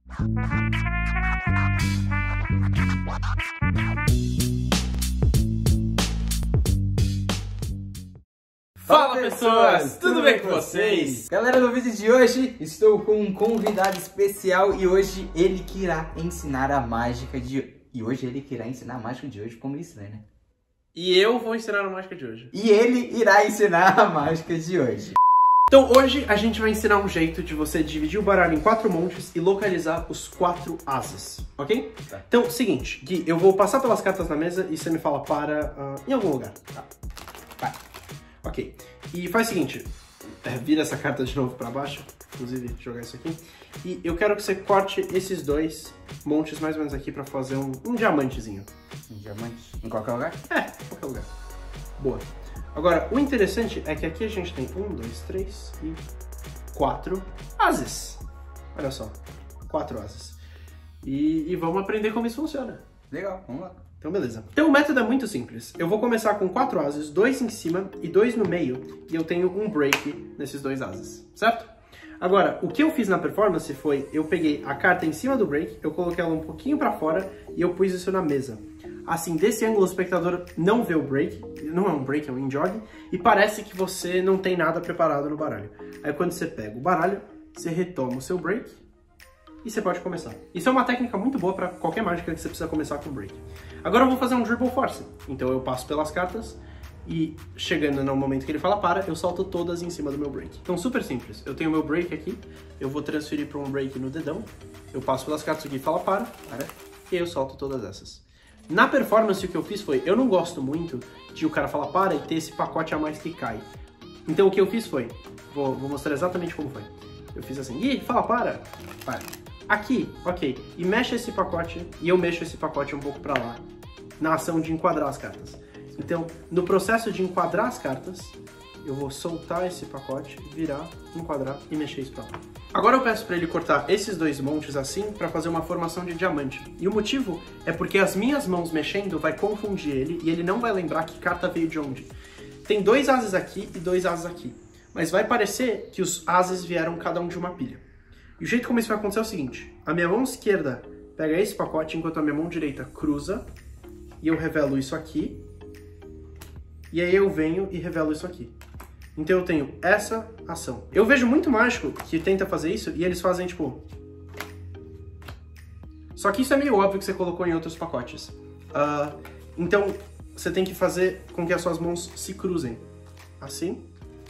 Fala pessoas, tudo bem com vocês? Galera, no vídeo de hoje estou com um convidado especial e hoje ele que irá ensinar a mágica de... hoje como ensinar, né? E eu vou ensinar a mágica de hoje. E ele irá ensinar a mágica de hoje. Então hoje a gente vai ensinar um jeito de você dividir o baralho em 4 montes e localizar os 4 ases, ok? Tá. Então, seguinte, Gui, eu vou passar pelas cartas na mesa e você me fala para em algum lugar. Tá. Vai. Ok. E faz o seguinte, vira essa carta de novo para baixo, inclusive jogar isso aqui. E eu quero que você corte esses 2 montes mais ou menos aqui para fazer um diamantezinho. Um diamante? Em qualquer lugar? É, em qualquer lugar. Boa. Agora, o interessante é que aqui a gente tem 1, 2, 3 e 4 ases. Olha só, 4 ases. E vamos aprender como isso funciona. Legal, vamos lá. Então, beleza. Então, o método é muito simples. Eu vou começar com 4 ases, 2 em cima e 2 no meio, e eu tenho um break nesses 2 ases, certo? Agora, o que eu fiz na performance foi, eu peguei a carta em cima do break, eu coloquei ela um pouquinho pra fora e eu pus isso na mesa. Assim, desse ângulo o espectador não vê o break, não é um break, é um in-jog, e parece que você não tem nada preparado no baralho. Aí quando você pega o baralho, você retoma o seu break e você pode começar. Isso é uma técnica muito boa para qualquer mágica que você precisa começar com break. Agora eu vou fazer um dribble force, então eu passo pelas cartas e chegando no momento que ele fala para, eu solto todas em cima do meu break. Então super simples, eu tenho meu break aqui, eu vou transferir para um break no dedão, eu passo pelas cartas aqui e fala para, e eu solto todas essas. Na performance o que eu fiz foi, eu não gosto muito de o cara falar para e ter esse pacote a mais que cai. Então o que eu fiz foi, vou mostrar exatamente como foi. Eu fiz assim, Gui, fala para. Aqui, ok, e mexe esse pacote, e eu mexo esse pacote um pouco pra lá, na ação de enquadrar as cartas. Então, no processo de enquadrar as cartas, eu vou soltar esse pacote, virar, enquadrar e mexer isso pra lá. Agora eu peço para ele cortar esses 2 montes assim para fazer uma formação de diamante. E o motivo é porque as minhas mãos mexendo vai confundir ele e ele não vai lembrar que carta veio de onde. Tem 2 ases aqui e 2 ases aqui, mas vai parecer que os ases vieram cada um de uma pilha. E o jeito como isso vai acontecer é o seguinte, a minha mão esquerda pega esse pacote enquanto a minha mão direita cruza e eu revelo isso aqui. E aí eu venho e revelo isso aqui. Então eu tenho essa ação. Eu vejo muito mágico que tenta fazer isso e eles fazem tipo... Só que isso é meio óbvio que você colocou em outros pacotes. Então você tem que fazer com que as suas mãos se cruzem. Assim.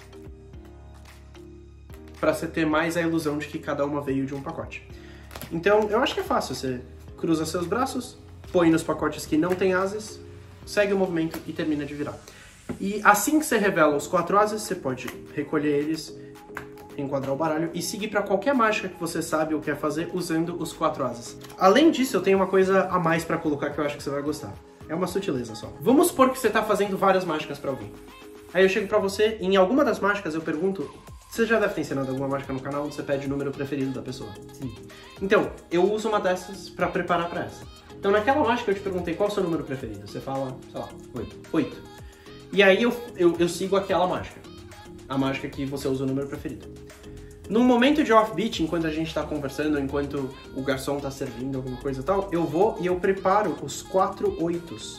Pra você ter mais a ilusão de que cada uma veio de um pacote. Então eu acho que é fácil. Você cruza seus braços, põe nos pacotes que não tem ases, segue o movimento e termina de virar. E assim que você revela os 4 ases, você pode recolher eles, enquadrar o baralho e seguir para qualquer mágica que você sabe ou quer fazer usando os 4 ases. Além disso, eu tenho uma coisa a mais para colocar que eu acho que você vai gostar. É uma sutileza só. Vamos supor que você está fazendo várias mágicas para alguém. Aí eu chego para você, em alguma das mágicas eu pergunto, você já deve ter ensinado alguma mágica no canal onde você pede o número preferido da pessoa. Sim. Então, eu uso uma dessas para preparar para essa. Então naquela mágica eu te perguntei qual é o seu número preferido. Você fala, sei lá, 8. E aí eu sigo aquela mágica. A mágica que você usa o número preferido. Num momento de offbeat, enquanto a gente tá conversando, enquanto o garçom tá servindo alguma coisa e tal, eu vou e eu preparo os 4 8s.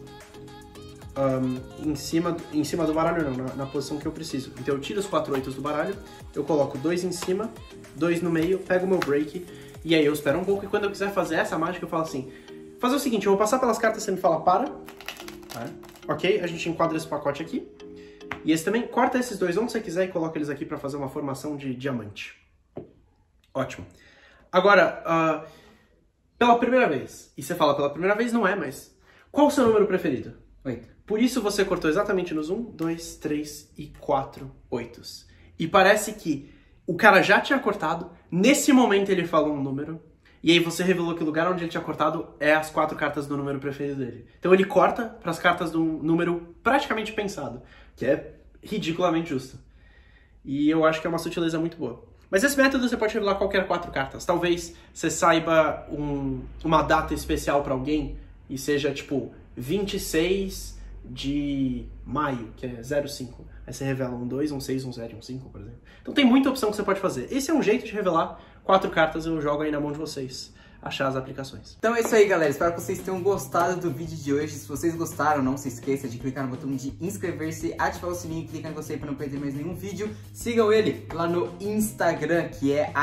Em cima do baralho não, na posição que eu preciso. Então eu tiro os 4 8s do baralho, eu coloco 2 em cima, 2 no meio, pego o meu break, e aí eu espero um pouco e quando eu quiser fazer essa mágica eu falo assim, fazer o seguinte, eu vou passar pelas cartas, você me fala para. Ok, a gente enquadra esse pacote aqui. E esse também, corta esses 2 onde você quiser e coloca eles aqui para fazer uma formação de diamante. Ótimo. Agora, pela primeira vez, e você fala pela primeira vez, não é, mas qual o seu número preferido? 8. Por isso você cortou exatamente nos 1, 2, 3 e 4 8s. E parece que o cara já tinha cortado, nesse momento ele falou um número, e aí você revelou que o lugar onde ele tinha cortado é as 4 cartas do número preferido dele. Então ele corta para as cartas do número praticamente pensado, que é ridiculamente justo. E eu acho que é uma sutileza muito boa. Mas esse método você pode revelar qualquer 4 cartas. Talvez você saiba uma data especial para alguém e seja tipo 26 de maio, que é 05. Aí Aí você revela um 2, um 6, um 0 e um 5, por exemplo. Então tem muita opção que você pode fazer. Esse é um jeito de revelar 4 cartas, eu jogo aí na mão de vocês. Achar as aplicações. Então é isso aí, galera. Espero que vocês tenham gostado do vídeo de hoje. Se vocês gostaram, não se esqueça de clicar no botão de inscrever-se, ativar o sininho e clicar em gostei para não perder mais nenhum vídeo. Sigam ele lá no Instagram, que é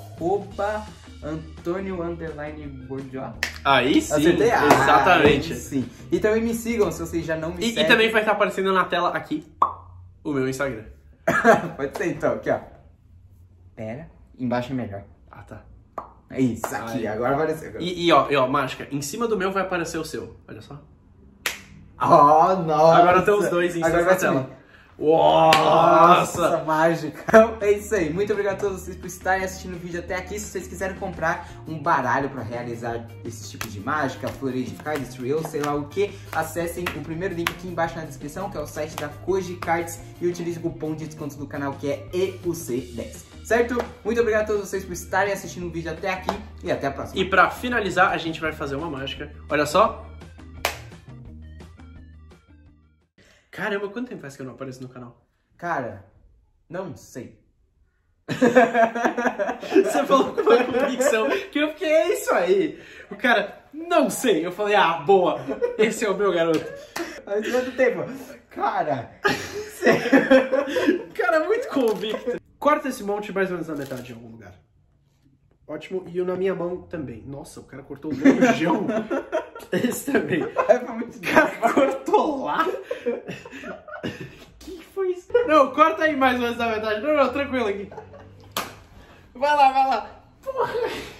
@Antonio_Bordió. Aí sim, acertei? exatamente. Aí sim. E também me sigam se vocês já não me seguem. E também vai estar aparecendo na tela aqui o meu Instagram. Pode ser então, aqui ó. Pera, embaixo é melhor. Ah, tá. É isso, aqui, aí. agora apareceu. E ó, mágica, em cima do meu vai aparecer o seu. Olha só. Oh, nossa. Agora tem os dois em cima da tela. Nossa, mágica. É isso aí. Muito obrigado a todos vocês por estarem assistindo o vídeo até aqui. Se vocês quiserem comprar um baralho para realizar esse tipo de mágica, floreio de cards, trio, sei lá o que, acessem o primeiro link aqui embaixo na descrição, que é o site da Koji Cards, e utilize o cupom de desconto do canal, que é EUC10. Certo? Muito obrigado a todos vocês por estarem assistindo o vídeo até aqui e até a próxima. E pra finalizar, a gente vai fazer uma mágica. Olha só. Caramba, quanto tempo faz que eu não apareço no canal? Cara, não sei. Você falou com uma convicção que eu fiquei, é isso aí. O cara, não sei. Eu falei, ah, boa, esse é o meu garoto. Faz quanto tempo? Cara, cara, muito convicto. Corta esse monte mais ou menos na metade em algum lugar. Ótimo. E o na minha mão também. Nossa, o cara cortou o rojão. Esse também. O cara cortou lá. Que foi isso? Não, corta aí mais ou menos na metade. Não, tranquilo aqui. Vai lá. Porra.